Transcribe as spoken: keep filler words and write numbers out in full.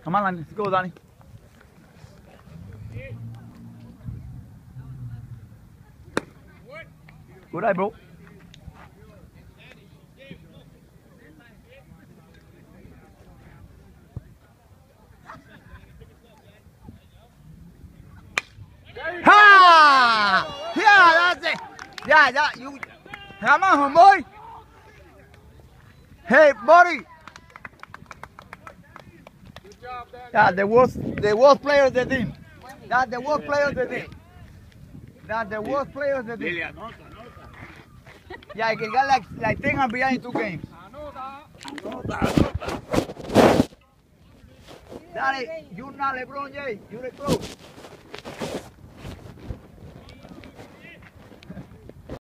Come on, let's go, Danny. Good eye, bro. Ha! Yeah, that's it. Yeah, yeah, you. Come on, homeboy. Hey, buddy. Good job, Danny. Yeah, the worst, the worst player of the team. That's the worst player of the team. That's the worst player of the team. Yeah, que got like, like ten and behind two games. Daddy, you're not LeBron James. You're the close.